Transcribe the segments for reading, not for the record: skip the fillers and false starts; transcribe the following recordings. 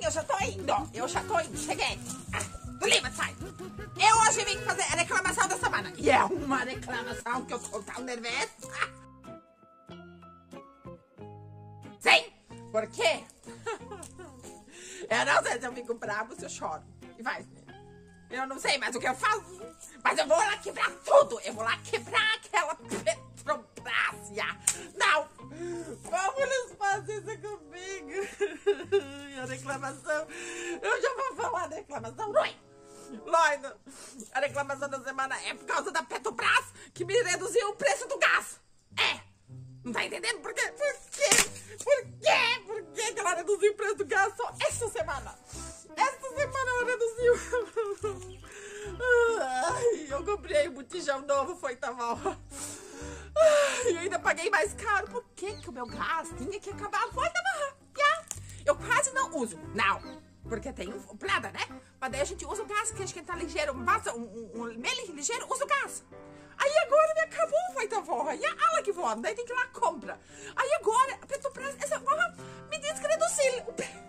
eu já tô indo. Cheguei. Do Lima, sai. Eu hoje vim fazer a reclamação da semana. E é uma reclamação que eu tô tão nervosa. Sim, por quê? Eu não sei se eu fico bravo, se eu choro. E vai, eu não sei mais o que eu faço. Mas eu vou lá quebrar tudo. Eu vou lá quebrar aquela Petrobras. Não. Como eles fazem isso comigo? E a reclamação. Eu já vou falar da reclamação ruim. Loida, a reclamação da semana é por causa da Petrobras que me reduziu o preço do gás. É. Não tá entendendo por quê? Por quê? Por que ela reduziu o preço do gás só essa semana? Essa semana ela reduziu. Ai, eu comprei um botijão novo, foi tão mal. Eu ainda paguei mais caro. Por que o meu gás tinha que acabar? Foi tão mal. Eu quase não uso. Não. Porque tem um plada, né? Mas daí a gente usa o gás, quer esquentar ligeiro, basta um meio ligeiro, usa o gás. Aí agora me acabou, vai tá voa. E a ala que voa, daí tem que ir lá compra. Aí agora, a Petrobras, essa voa me diz que reduziu o preço.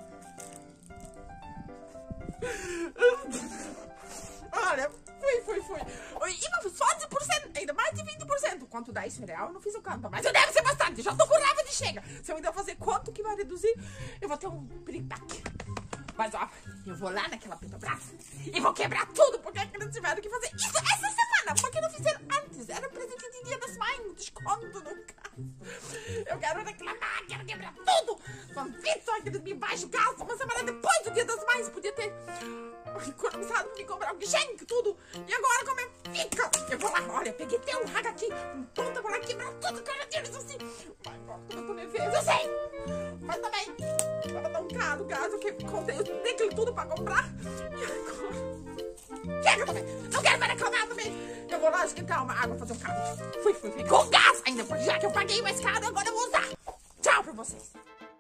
Olha, fui. E só 10%, ainda mais de 20%. Quanto dá isso em real? Eu não fiz o conta, mas deve ser bastante. Já tô com raiva de chega. Se eu ainda fazer quanto que vai reduzir, eu vou ter um piritaque. Mas ó, eu vou lá naquela Petrobras e vou quebrar tudo, porque eles tiveram que fazer isso essa semana. Porque não fizeram antes. Era presente de Dia das Mães, desconto no caso. Eu quero reclamar, quero quebrar tudo. Só que eles me baixam o gás uma semana depois do Dia das Mães. Podia ter economizado pra me comprar um guichenque, tudo. E agora como é que fica? Eu vou lá, olha, peguei até um raga aqui, um ponta, vou lá quebrar tudo, cara deles assim. Vai, como eu tô nervosa, eu sei. Mas também, tava tão caro o gás, eu dei aquilo tudo pra comprar. E agora? Chega também, não quero mais reclamar também. Eu vou lá esquentar uma água, fazer um caldo. Fui. Com gás ainda, porque já que eu paguei mais caro, agora eu vou usar. Tchau pra vocês.